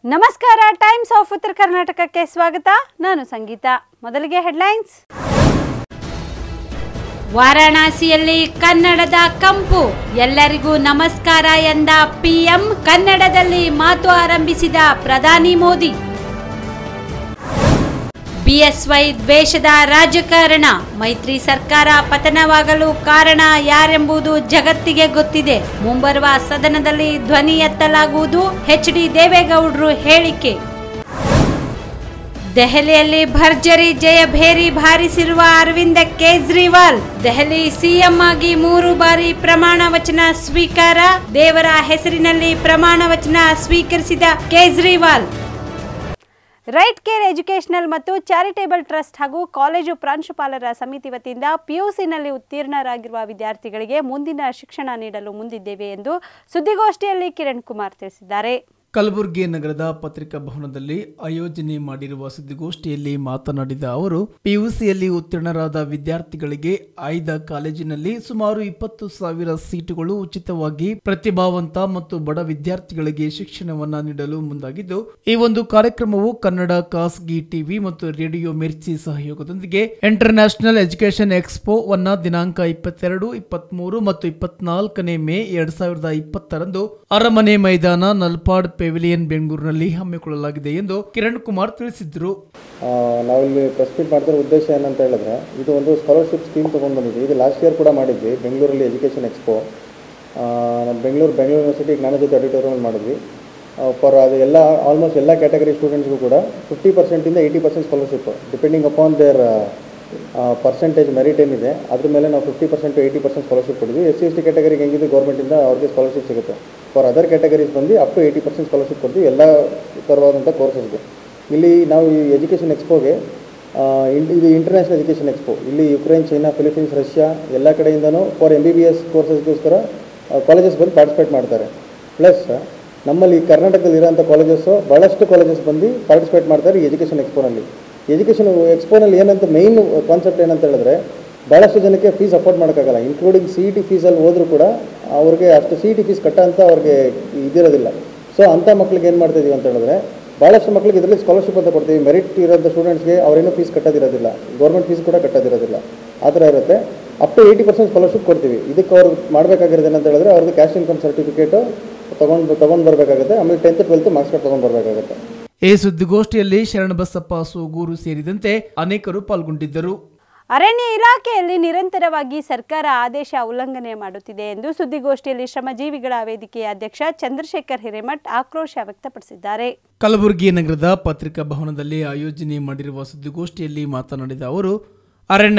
ನಮಸ್ಕಾರ times of ಉತ್ತರ ಕರ್ನಾಟಕಕ್ಕೆ ಸ್ವಾಗತ. ನಾನು ಸಂಗೀತ. ಮೊದಲಿಗೆ ಹೆಡ್ಲೈನ್ಸ್. ವಾರಾಣಸಿಯಲ್ಲಿ ಕನ್ನಡದ ಕಂಪು, ಎಲ್ಲರಿಗೂ ನಮಸ್ಕಾರ ಎಂದ ಪಿಎಂ, ಕನ್ನಡದಲ್ಲಿ ಮಾತು ಆರಂಭಿಸಿದ ಪ್ರಧಾನಿ ಮೋದಿ. ಬಿಎಸ್ವೈ ದ್ವೇಷದ ರಾಜಕಾರಣ, ಮೈತ್ರಿ ಸರ್ಕಾರ ಪತನವಾಗಲು ಕಾರಣ ಯಾರೆಂಬುದು ಜಗತ್ತಿಗೆ ಗೊತ್ತಿದೆ. ಮುಂಬರುವ ಸದನದಲ್ಲಿ ಧ್ವನಿ ಎತ್ತಲಾಗುವುದು, ಎಚ್ಡಿ ದೇವೇಗೌಡರು ಹೇಳಿಕೆ. ದೆಹಲಿಯಲ್ಲಿ ಭರ್ಜರಿ ಜಯಭೇರಿ ಬಾರಿಸಿರುವ ಅರವಿಂದ ಕೇಜ್ರಿವಾಲ್, ದೆಹಲಿ ಸಿಎಂ ಆಗಿ 3 ಬಾರಿ ಪ್ರಮಾಣ ವಚನ ಸ್ವೀಕಾರ, ದೇವರ ಹೆಸರಿನಲ್ಲಿ ಪ್ರಮಾಣ ವಚನ ಸ್ವೀಕರಿಸಿದ ಕೇಜ್ರಿವಾಲ್. ರೈಟ್ ಕೇರ್ ಎಜುಕೇಷನಲ್ ಮತ್ತು ಚಾರಿಟೇಬಲ್ ಟ್ರಸ್ಟ್ ಹಾಗೂ ಕಾಲೇಜು ಪ್ರಾಂಶುಪಾಲರ ಸಮಿತಿ ವತಿಯಿಂದ ಪಿಯುಸಿನಲ್ಲಿ ಉತ್ತೀರ್ಣರಾಗಿರುವ ವಿದ್ಯಾರ್ಥಿಗಳಿಗೆ ಮುಂದಿನ ಶಿಕ್ಷಣ ನೀಡಲು ಮುಂದಿದ್ದೇವೆ ಎಂದು ಸುದ್ದಿಗೋಷ್ಠಿಯಲ್ಲಿ ಕಿರಣ್ ಕುಮಾರ್ ತಿಳಿಸಿದ್ದಾರೆ. ಕಲಬುರಗಿ ನಗರದ ಪತ್ರಿಕಾ ಭವನದಲ್ಲಿ ಆಯೋಜನೆ ಮಾಡಿರುವ ಸುದ್ದಿಗೋಷ್ಠಿಯಲ್ಲಿ ಮಾತನಾಡಿದ ಅವರು, ಪಿಯುಸಿಯಲ್ಲಿ ಉತ್ತೀರ್ಣರಾದ ವಿದ್ಯಾರ್ಥಿಗಳಿಗೆ ಆಯ್ದ ಕಾಲೇಜಿನಲ್ಲಿ ಸುಮಾರು 20,000 ಸೀಟುಗಳು ಉಚಿತವಾಗಿ ಪ್ರತಿಭಾವಂತ ಮತ್ತು ಬಡ ವಿದ್ಯಾರ್ಥಿಗಳಿಗೆ ಶಿಕ್ಷಣವನ್ನ ನೀಡಲು ಮುಂದಾಗಿದ್ದು, ಈ ಒಂದು ಕಾರ್ಯಕ್ರಮವು ಕನ್ನಡ ಖಾಸಗಿ ಟಿವಿ ಮತ್ತು ರೇಡಿಯೋ ಮಿರ್ಚಿ ಸಹಯೋಗದೊಂದಿಗೆ ಇಂಟರ್ನ್ಯಾಷನಲ್ ಎಜುಕೇಷನ್ ಎಕ್ಸ್ಪೋ ವನ್ನ ದಿನಾಂಕ 22, 23 ಮತ್ತು 24 ಮೇ 2020 ಅರಮನೆ ಮೈದಾನ ನಲ್ಪಾಡ್ ಪೆವಿಲಿಯನ್ ಬೆಂಗಳೂರಿನಲ್ಲಿ ಹಮ್ಮಿಕೊಳ್ಳಲಾಗಿದೆ ಎಂದು ಕಿರಣ್ ಕುಮಾರ್ ತಿಳಿಸಿದರು. ನಾವಿಲ್ಲಿ ಪ್ರೆಸ್ ಮೀಟ್ ಮಾಡ್ತಿರೋ ಉದ್ದೇಶ ಏನಂತ ಹೇಳಿದ್ರೆ, ಇದು ಒಂದು ಸ್ಕಾಲರ್ಶಿಪ್ ಸ್ಕೀಮ್ ತೊಗೊಂಡು ಬಂದಿದ್ವಿ. ಇದು ಲಾಸ್ಟ್ ಇಯರ್ ಕೂಡ ಮಾಡಿದ್ವಿ ಬೆಂಗಳೂರಲ್ಲಿ education expo. Bengaluru university Jnanajyothi auditorium ಮಾಡಿದ್ವಿ. ಫಾರ್ ಅದು ಎಲ್ಲ ಆಲ್ಮೋಸ್ಟ್ ಎಲ್ಲ ಕ್ಯಾಟಗರಿ ಸ್ಟೂಡೆಂಟ್ಸ್ಗೂ ಕೂಡ 50% 80% scholarship depending upon their percentage merit ಏನಿದೆ ಅದ್ರ ಮೇಲೆ ನಾವು 50% to 80% ಸ್ಕಾಲರ್ಶಿಪ್ ಕೊಡ್ತೀವಿ. SC/ST ಕ್ಯಾಟಗರಿಗೆ ಹೆಂಗಿದೆ ಗೌರ್ಮೆಂಟಿಂದ ಅವ್ರಿಗೆ ಸ್ಕಾಲರ್ಶಿಪ್ ಸಿಗುತ್ತೆ. ಫಾರ್ ಅದರ್ ಕ್ಯಾಟಗರೀಸ್ ಬಂದು ಅಪ್ ಟು 80% ಸ್ಕಾಲರ್ಶಿಪ್ ಕೊಡ್ತೀವಿ ಎಲ್ಲ ಥರವಾದಂಥ ಕೋರ್ಸಸ್ಗೆ. ಇಲ್ಲಿ ನಾವು ಈ ಎಜುಕೇಷನ್ ಎಕ್ಸ್ಪೋಗೆ ಇದು ಇಂಟರ್ನ್ಯಾಷನಲ್ ಎಜುಕೇಷನ್ ಎಕ್ಸ್ಪೋ, ಇಲ್ಲಿ ಯುಕ್ರೇನ್, ಚೈನಾ, ಫಿಲಿಪೀನ್ಸ್, ರಷ್ಯಾ ಎಲ್ಲ ಕಡೆಯಿಂದನೂ ಫಾರ್ MBBS ಕೋರ್ಸಸ್ಗೋಸ್ಕರ ಕಾಲೇಜಸ್ ಬಂದು ಪಾರ್ಟಿಸಿಪೇಟ್ ಮಾಡ್ತಾರೆ. ಪ್ಲಸ್ ನಮ್ಮಲ್ಲಿ ಕರ್ನಾಟಕದಲ್ಲಿ ಇರೋಂಥ ಕಾಲೇಜಸ್ಸು ಭಾಳಷ್ಟು ಕಾಲೇಜಸ್ ಬಂದು ಪಾರ್ಟಿಸಿಪೇಟ್ ಮಾಡ್ತಾರೆ ಈ ಎಜುಕೇಷನ್ ಎಕ್ಸ್ಪೋನಲ್ಲಿ. ಎಜುಕೇಷನ್ ಎಕ್ಸ್ಪೋನಲ್ಲಿ ಏನಂತ ಮೇಯ್ನ್ ಕಾನ್ಸೆಪ್ಟ್ ಏನಂತ ಹೇಳಿದ್ರೆ, ಭಾಳಷ್ಟು ಜನಕ್ಕೆ ಫೀಸ್ ಅಫೋರ್ಡ್ ಮಾಡೋಕ್ಕಾಗಲ್ಲ. ಇನ್ಕ್ಲೂಡಿಂಗ್ CET ಫೀಸಲ್ಲಿ ಹೋದರೂ ಕೂಡ ಅವ್ರಿಗೆ ಅಷ್ಟು CET ಫೀಸ್ ಕಟ್ಟೋಂಥ ಅವ್ರಿಗೆ ಇದಿರೋದಿಲ್ಲ. ಸೊ ಅಂಥ ಮಕ್ಳಿಗೆ ಏನು ಮಾಡ್ತಾಯಿದ್ದೀವಿ ಅಂತ ಹೇಳಿದ್ರೆ, ಭಾಳಷ್ಟು ಮಕ್ಳಿಗೆ ಇದರಲ್ಲಿ ಸ್ಕಾಲರ್ಶಿಪ್ ಅಂತ ಕೊಡ್ತೀವಿ. ಮೆರಿಟ್ ಇರೋಂಥ ಸ್ಟೂಡೆಂಟ್ಸ್ಗೆ ಅವರೇನೂ ಫೀಸ್ ಕಟ್ಟೋದಿರೋದಿಲ್ಲ, ಗೌರ್ಮೆಂಟ್ ಫೀಸ್ ಕೂಡ ಕಟ್ಟೋದಿರೋದಿಲ್ಲ. ಆ ಥರ ಇರುತ್ತೆ. ಅಪ್ ಟು 80% ಸ್ಕಾಲರ್ಶಿಪ್ ಕೊಡ್ತೀವಿ. ಇದಕ್ಕೆ ಅವ್ರು ಮಾಡಬೇಕಾಗಿರೋದು ಏನಂತ ಹೇಳಿದ್ರೆ, ಅವ್ರದ್ದು ಕ್ಯಾಶ್ ಇನ್ಕಮ್ ಸರ್ಟಿಫಿಕೇಟು ತೊಗೊಂಡು ಬರಬೇಕಾಗುತ್ತೆ. ಆಮೇಲೆ 10th 12th ಮಾರ್ಕ್ಸ್ ಕಾರ್ಡ್ ತೊಗೊಂಡು ಬರಬೇಕಾಗುತ್ತೆ. ಈ ಸುದ್ದಿಗೋಷ್ಠಿಯಲ್ಲಿ ಶರಣಬಸಪ್ಪ ಸೂಗೂರು ಸೇರಿದಂತೆ ಅನೇಕರು ಪಾಲ್ಗೊಂಡಿದ್ದರು. ಅರಣ್ಯ ಇಲಾಖೆಯಲ್ಲಿ ನಿರಂತರವಾಗಿ ಸರ್ಕಾರ ಆದೇಶ ಉಲ್ಲಂಘನೆ ಮಾಡುತ್ತಿದೆ ಎಂದು ಸುದ್ದಿಗೋಷ್ಠಿಯಲ್ಲಿ ಶ್ರಮಜೀವಿಗಳ ವೇದಿಕೆಯ ಅಧ್ಯಕ್ಷ ಚಂದ್ರಶೇಖರ್ ಹಿರೇಮಠ್ ಆಕ್ರೋಶ ವ್ಯಕ್ತಪಡಿಸಿದ್ದಾರೆ. ಕಲಬುರಗಿ ನಗರದ ಪತ್ರಿಕಾ ಭವನದಲ್ಲಿ ಆಯೋಜನೆ ಮಾಡಿರುವ ಸುದ್ದಿಗೋಷ್ಠಿಯಲ್ಲಿ ಮಾತನಾಡಿದ ಅವರು, ಅರಣ್ಯ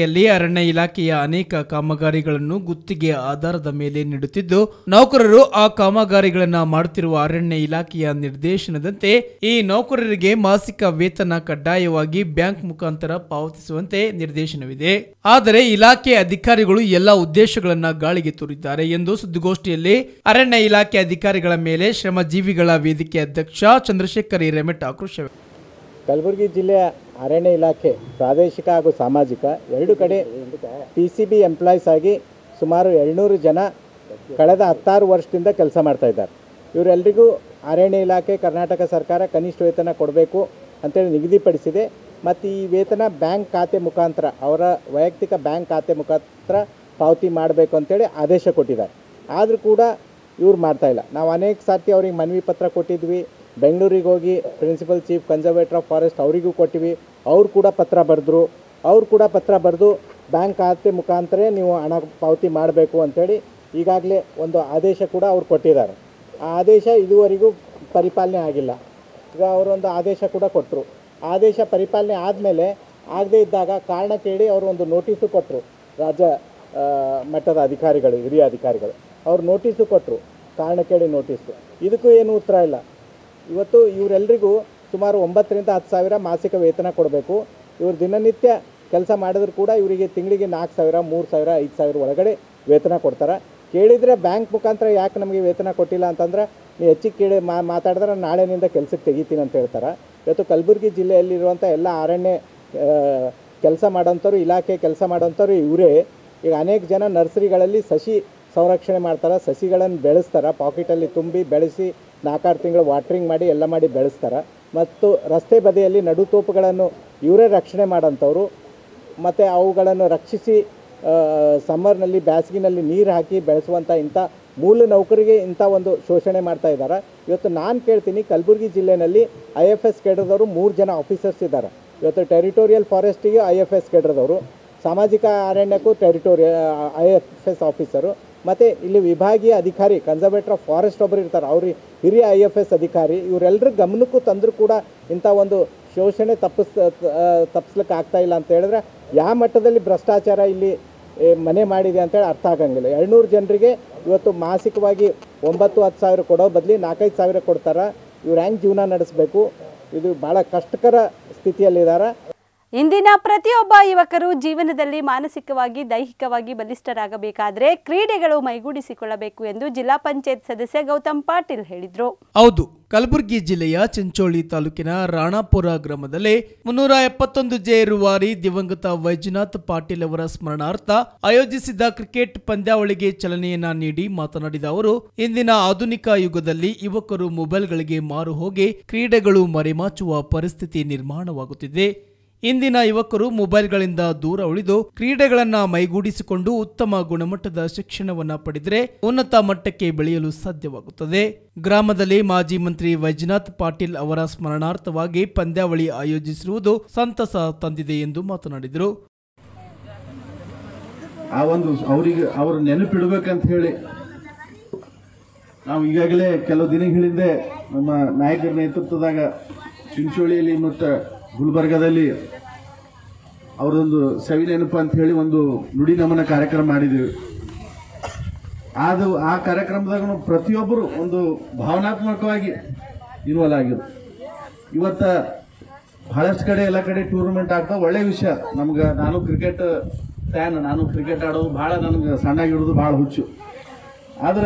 ಇಲಾಖೆಯ ಅನೇಕ ಕಾಮಗಾರಿಗಳನ್ನು ಗುತ್ತಿಗೆ ಆಧಾರದ ಮೇಲೆ ನೀಡುತ್ತಿದ್ದು, ನೌಕರರು ಆ ಕಾಮಗಾರಿಗಳನ್ನು ಮಾಡುತ್ತಿರುವ ಅರಣ್ಯ ಇಲಾಖೆಯ ನಿರ್ದೇಶನದಂತೆ ಈ ನೌಕರರಿಗೆ ಮಾಸಿಕ ವೇತನ ಕಡ್ಡಾಯವಾಗಿ ಬ್ಯಾಂಕ್ ಮುಖಾಂತರ ಪಾವತಿಸುವಂತೆ ನಿರ್ದೇಶನವಿದೆ. ಆದರೆ ಇಲಾಖೆ ಅಧಿಕಾರಿಗಳು ಎಲ್ಲ ಉದ್ದೇಶಗಳನ್ನು ಗಾಳಿಗೆ ತೂರಿದ್ದಾರೆ ಎಂದು ಸುದ್ದಿಗೋಷ್ಠಿಯಲ್ಲಿ ಅರಣ್ಯ ಇಲಾಖೆ ಅಧಿಕಾರಿಗಳ ಮೇಲೆ ಶ್ರಮಜೀವಿಗಳ ವೇದಿಕೆ ಅಧ್ಯಕ್ಷ ಚಂದ್ರಶೇಖರ್ ಹಿರೇಮಠ್ ಆಕ್ರೋಶ. ಕಲಬುರಗಿ ಜಿಲ್ಲೆಯ ಅರಣ್ಯ ಇಲಾಖೆ ಪ್ರಾದೇಶಿಕ ಹಾಗೂ ಸಾಮಾಜಿಕ ಎರಡು ಕಡೆ PCB ಎಂಪ್ಲಾಯೀಸ್ ಆಗಿ ಸುಮಾರು 700 ಜನ ಕಳೆದ 16 ವರ್ಷದಿಂದ ಕೆಲಸ ಮಾಡ್ತಾಯಿದ್ದಾರೆ. ಇವರೆಲ್ಲರಿಗೂ ಅರಣ್ಯ ಇಲಾಖೆ ಕರ್ನಾಟಕ ಸರ್ಕಾರ ಕನಿಷ್ಠ ವೇತನ ಕೊಡಬೇಕು ಅಂತೇಳಿ ನಿಗದಿಪಡಿಸಿದೆ. ಮತ್ತು ಈ ವೇತನ ಬ್ಯಾಂಕ್ ಖಾತೆ ಮುಖಾಂತರ, ಅವರ ವೈಯಕ್ತಿಕ ಬ್ಯಾಂಕ್ ಖಾತೆ ಮುಖಾಂತರ ಪಾವತಿ ಮಾಡಬೇಕು ಅಂತೇಳಿ ಆದೇಶ ಕೊಟ್ಟಿದ್ದಾರೆ. ಆದರೂ ಕೂಡ ಇವ್ರು ಮಾಡ್ತಾಯಿಲ್ಲ. ನಾವು ಅನೇಕ ಸರ್ತಿ ಅವ್ರಿಗೆ ಮನವಿ ಪತ್ರ ಕೊಟ್ಟಿದ್ವಿ. ಬೆಂಗಳೂರಿಗೆ ಹೋಗಿ principal chief conservator of forest ಅವರಿಗೂ ಕೊಟ್ಟಿವಿ. ಅವ್ರು ಕೂಡ ಪತ್ರ ಬರೆದು ಬ್ಯಾಂಕ್ ಖಾತೆ ಮುಖಾಂತರ ನೀವು ಹಣ ಪಾವತಿ ಮಾಡಬೇಕು ಅಂಥೇಳಿ ಈಗಾಗಲೇ ಒಂದು ಆದೇಶ ಕೂಡ ಅವ್ರು ಕೊಟ್ಟಿದ್ದಾರೆ. ಆ ಆದೇಶ ಇದುವರೆಗೂ ಪರಿಪಾಲನೆ ಆಗಿಲ್ಲ. ಈಗ ಅವರೊಂದು ಆದೇಶ ಕೂಡ ಕೊಟ್ಟರು. ಆದೇಶ ಪರಿಪಾಲನೆ ಆದಮೇಲೆ ಆಗದೇ ಇದ್ದಾಗ ಕಾರಣ ಕೇಳಿ ಅವರು ಒಂದು ನೋಟಿಸು ಕೊಟ್ಟರು. ರಾಜ್ಯ ಮಟ್ಟದ ಅಧಿಕಾರಿಗಳು, ಹಿರಿಯ ಅಧಿಕಾರಿಗಳು ಅವ್ರು ನೋಟಿಸು ಕೊಟ್ಟರು, ಕಾರಣ ಕೇಳಿ ನೋಟಿಸು. ಇದಕ್ಕೂ ಏನು ಉತ್ತರ ಇಲ್ಲ. ಇವತ್ತು ಇವರೆಲ್ಲರಿಗೂ ಸುಮಾರು 9,000 to 10,000 ಮಾಸಿಕ ವೇತನ ಕೊಡಬೇಕು. ಇವರು ದಿನನಿತ್ಯ ಕೆಲಸ ಮಾಡಿದ್ರು ಕೂಡ ಇವರಿಗೆ ತಿಂಗಳಿಗೆ 4,000, 3,000, 5,000 ಒಳಗಡೆ ವೇತನ ಕೊಡ್ತಾರೆ. ಕೇಳಿದರೆ ಬ್ಯಾಂಕ್ ಮುಖಾಂತರ ಯಾಕೆ ನಮಗೆ ವೇತನ ಕೊಟ್ಟಿಲ್ಲ ಅಂತಂದ್ರೆ, ನೀವು ಹೆಚ್ಚಿಗೆ ಕೇಳಿ ಮಾತಾಡಿದ್ರೆ ನಾಳೆನಿಂದ ಕೆಲಸಕ್ಕೆ ತೆಗಿತೀನಿ ಅಂತ ಹೇಳ್ತಾರೆ. ಇವತ್ತು ಕಲಬುರಗಿ ಜಿಲ್ಲೆಯಲ್ಲಿರುವಂಥ ಎಲ್ಲ ಅರಣ್ಯ ಕೆಲಸ ಮಾಡೋಂಥವ್ರು, ಇಲಾಖೆ ಕೆಲಸ ಮಾಡೋಂಥವ್ರು ಇವರೇ. ಈಗ ಅನೇಕ ಜನ ನರ್ಸರಿಗಳಲ್ಲಿ ಸಸಿ ಸಂರಕ್ಷಣೆ ಮಾಡ್ತಾರೆ, ಸಸಿಗಳನ್ನು ಬೆಳೆಸ್ತಾರೆ, ಪಾಕೆಟಲ್ಲಿ ತುಂಬಿ ಬೆಳೆಸಿ 4-6 ತಿಂಗಳು ವಾಟ್ರಿಂಗ್ ಮಾಡಿ ಎಲ್ಲ ಮಾಡಿ ಬೆಳೆಸ್ತಾರೆ. ಮತ್ತು ರಸ್ತೆ ಬದಿಯಲ್ಲಿ ನಡುತೋಪುಗಳನ್ನು ಇವರೇ ರಕ್ಷಣೆ ಮಾಡೋಂಥವ್ರು, ಮತ್ತು ಅವುಗಳನ್ನು ರಕ್ಷಿಸಿ ಸಮ್ಮರ್ನಲ್ಲಿ ಬೇಸಿಗೆನಲ್ಲಿ ನೀರು ಹಾಕಿ ಬೆಳೆಸುವಂಥ ಇಂಥ ಮೂಲ ನೌಕರಿಗೆ ಇಂಥ ಒಂದು ಶೋಷಣೆ ಮಾಡ್ತಾ ಇದ್ದಾರೆ. ಇವತ್ತು ನಾನು ಕೇಳ್ತೀನಿ, ಕಲಬುರಗಿ ಜಿಲ್ಲೆಯಲ್ಲಿ IFS ಕೇಡರ್ದವರು 3 ಜನ ಆಫೀಸರ್ಸ್ ಇದ್ದಾರೆ. ಇವತ್ತು ಟೆರಿಟೋರಿಯಲ್ ಫಾರೆಸ್ಟಿಗೆ IFS ಕೇಡರ್ದವರು, ಸಾಮಾಜಿಕ ಅರಣ್ಯಕ್ಕೂ IFS ಆಫೀಸರು, ಮತ್ತು ಇಲ್ಲಿ ವಿಭಾಗೀಯ ಅಧಿಕಾರಿ ಕನ್ಸರ್ವೇಟರ್ ಆಫ್ ಫಾರೆಸ್ಟ್ ಒಬ್ಬರು ಇರ್ತಾರೆ, ಅವರು ಹಿರಿಯ IFS ಅಧಿಕಾರಿ. ಇವರೆಲ್ಲರ ಗಮನಕ್ಕೂ ತಂದರೂ ಕೂಡ ಇಂಥ ಒಂದು ಶೋಷಣೆ ತಪ್ಪಿಸ್ಲಿಕ್ಕೆ ಆಗ್ತಾ ಇಲ್ಲ ಅಂತ ಹೇಳಿದ್ರೆ ಯಾವ ಮಟ್ಟದಲ್ಲಿ ಭ್ರಷ್ಟಾಚಾರ ಇಲ್ಲಿ ಮನೆ ಮಾಡಿದೆ ಅಂತೇಳಿ ಅರ್ಥ ಆಗಂಗಿಲ್ಲ. 200 ಜನರಿಗೆ ಇವತ್ತು ಮಾಸಿಕವಾಗಿ 9-10 ಸಾವಿರ ಕೊಡೋ ಬದಲಿ 4-5 ಸಾವಿರ ಕೊಡ್ತಾರೆ. ಇವ್ರು ಹೆಂಗೆ ಜೀವನ ನಡೆಸಬೇಕು? ಇದು ಭಾಳ ಕಷ್ಟಕರ ಸ್ಥಿತಿಯಲ್ಲಿದ್ದಾರೆ. ಇಂದಿನ ಪ್ರತಿಯೊಬ್ಬ ಯುವಕರು ಜೀವನದಲ್ಲಿ ಮಾನಸಿಕವಾಗಿ ದೈಹಿಕವಾಗಿ ಬಲಿಷ್ಠರಾಗಬೇಕಾದ್ರೆ ಕ್ರೀಡೆಗಳು ಮೈಗೂಡಿಸಿಕೊಳ್ಳಬೇಕು ಎಂದು ಜಿಲ್ಲಾ ಪಂಚಾಯತ್ ಸದಸ್ಯ ಗೌತಮ್ ಪಾಟೀಲ್ ಹೇಳಿದರು. ಹೌದು, ಕಲಬುರಗಿ ಜಿಲ್ಲೆಯ ಚಿಂಚೋಳಿ ತಾಲೂಕಿನ ರಾಣಾಪುರ ಗ್ರಾಮದಲ್ಲಿ 371 ರೂವಾರಿ ದಿವಂಗತ ವೈಜನಾಥ್ ಪಾಟೀಲ್ ಅವರ ಸ್ಮರಣಾರ್ಥ ಆಯೋಜಿಸಿದ್ದ ಕ್ರಿಕೆಟ್ ಪಂದ್ಯಾವಳಿಗೆ ಚಾಲನೆಯನ್ನ ನೀಡಿ ಮಾತನಾಡಿದ ಅವರು, ಇಂದಿನ ಆಧುನಿಕ ಯುಗದಲ್ಲಿ ಯುವಕರು ಮೊಬೈಲ್ಗಳಿಗೆ ಮಾರು ಹೋಗಿ ಕ್ರೀಡೆಗಳು ಮರೆಮಾಚುವ ಪರಿಸ್ಥಿತಿ ನಿರ್ಮಾಣವಾಗುತ್ತಿದೆ. ಇಂದಿನ ಯುವಕರು ಮೊಬೈಲ್ಗಳಿಂದ ದೂರ ಉಳಿದು ಕ್ರೀಡೆಗಳನ್ನ ಮೈಗೂಡಿಸಿಕೊಂಡು ಉತ್ತಮ ಗುಣಮಟ್ಟದ ಶಿಕ್ಷಣವನ್ನ ಪಡೆದರೆ ಉನ್ನತ ಮಟ್ಟಕ್ಕೆ ಬೆಳೆಯಲು ಸಾಧ್ಯವಾಗುತ್ತದೆ. ಗ್ರಾಮದಲ್ಲಿ ಮಾಜಿ ಮಂತ್ರಿ ವೈಜನಾಥ್ ಪಾಟೀಲ್ ಅವರ ಸ್ಮರಣಾರ್ಥವಾಗಿ ಪಂದ್ಯಾವಳಿ ಆಯೋಜಿಸಿರುವುದು ಸಂತಸ ತಂದಿದೆ ಎಂದು ಮಾತನಾಡಿದರು. ಅವರಿಗೆ ಅವರು ನೆನಪಿಡಬೇಕಂತ ಹೇಳಿ ನಾವು ಈಗಾಗಲೇ ಕೆಲವು ದಿನಗಳಿಂದ ನಮ್ಮ ನಾಯಕರ ನೇತೃತ್ವದಾಗ ಚಿಂಚೋಳಿಯಲ್ಲಿ ಮತ್ತು ಗುಲ್ಬರ್ಗಾದಲ್ಲಿ ಅವರೊಂದು ಸವಿ ನೆನಪು ಅಂತ ಹೇಳಿ ಒಂದು ನುಡಿ ನಮನ ಕಾರ್ಯಕ್ರಮ ಮಾಡಿದ್ದೀವಿ. ಆ ಕಾರ್ಯಕ್ರಮದಾಗ ಪ್ರತಿಯೊಬ್ಬರು ಒಂದು ಭಾವನಾತ್ಮಕವಾಗಿ ಇನ್ವಾಲ್ವ್ ಆಗಿದ್ರು. ಇವತ್ತು ಬಹಳಷ್ಟು ಕಡೆ ಎಲ್ಲ ಕಡೆ ಟೂರ್ನಮೆಂಟ್ ಆಗ್ತಾವೆ, ಒಳ್ಳೆ ವಿಷಯ. ನಮ್ಗೆ ನಾನು ಕ್ರಿಕೆಟ್ ಫ್ಯಾನ್, ನಾನು ಕ್ರಿಕೆಟ್ ಆಡೋದು ಭಾಳ, ನನಗೆ ಸಣ್ಣಾಗಿಡೋದು ಭಾಳ ಹುಚ್ಚು. ಆದ್ರೆ